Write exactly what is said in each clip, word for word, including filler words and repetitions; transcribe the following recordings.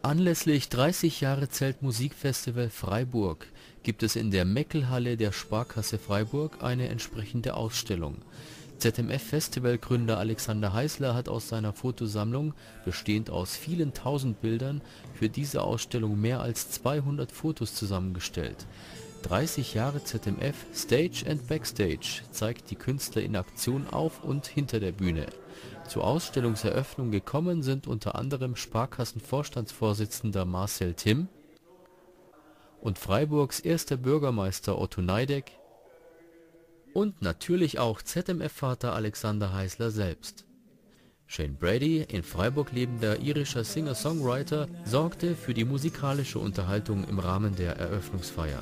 Anlässlich dreißig Jahre Zeltmusikfestival Freiburg gibt es in der Meckelhalle der Sparkasse Freiburg eine entsprechende Ausstellung. Z M F-Festivalgründer Alexander Heißler hat aus seiner Fotosammlung, bestehend aus vielen tausend Bildern, für diese Ausstellung mehr als zweihundert Fotos zusammengestellt. dreißig Jahre Z M F Stage and Backstage zeigt die Künstler in Aktion auf und hinter der Bühne. Zur Ausstellungseröffnung gekommen sind unter anderem Sparkassen-Vorstandsvorsitzender Marcel Timm und Freiburgs erster Bürgermeister Otto Neideck und natürlich auch Z M F-Vater Alexander Heißler selbst. Shane Brady, in Freiburg lebender irischer Singer-Songwriter, sorgte für die musikalische Unterhaltung im Rahmen der Eröffnungsfeier.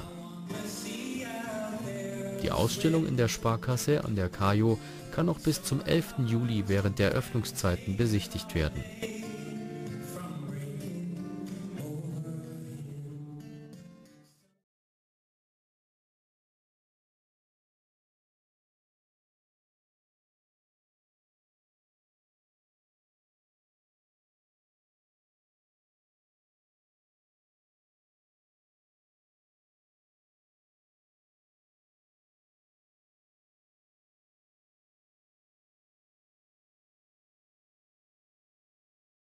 Die Ausstellung in der Sparkasse an der Kajo kann noch bis zum elften Juli während der Öffnungszeiten besichtigt werden.